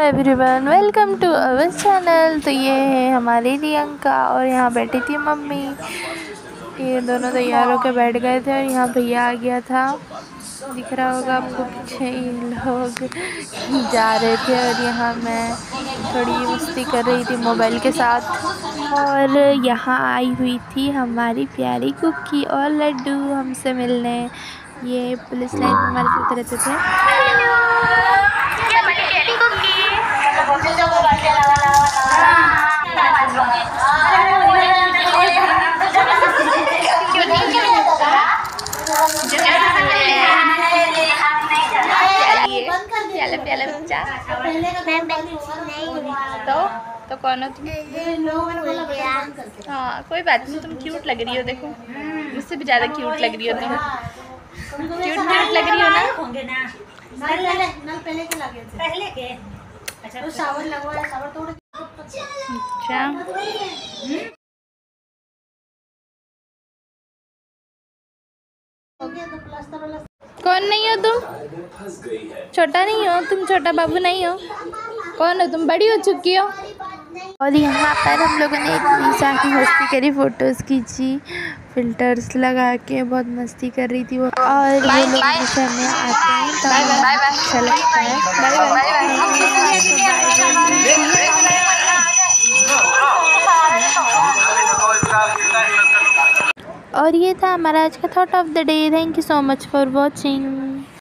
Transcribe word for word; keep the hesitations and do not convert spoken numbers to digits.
Everyone, welcome to our channel. तो ये है हमारी रियंका और यहाँ बैठी थी मम्मी। ये दोनों तैयार होकर बैठ गए थे और यहाँ भैया आ गया था, दिख रहा होगा आपको पीछे। ये लोग जा रहे थे और यहाँ मैं थोड़ी मस्ती कर रही थी मोबाइल के साथ। और यहाँ आई हुई थी हमारी प्यारी कुकी और लड्डू हमसे मिलने। ये पुलिस लाइन में हमारे साथ रहते थे। प्याला प्याला बच्चा तो तो कौन हो तुम? हाँ कोई बात नहीं, तुम क्यूट लग रही हो। देखो मुझसे भी ज़्यादा क्यूट लग रही हो तुम। क्यूट क्यूट लग रही हो ना। पहले के अच्छा तो शावर लगवाया, शावर तोड़। अच्छा कौन नहीं हो तुम? छोटा नहीं हो तुम, छोटा बाबू नहीं हो। कौन हो तुम? बड़ी हो चुकी हो। और यहाँ पर हम लोगों ने इतनी सारी मस्ती करी, फोटोज़ खींची, फिल्टर्स लगा के बहुत मस्ती कर रही थी वो। और वो लोग जैसे हमें आते हैं तो अच्छा लगता है। और ये था हमारा आज का thought of the day. Thank you so much for watching.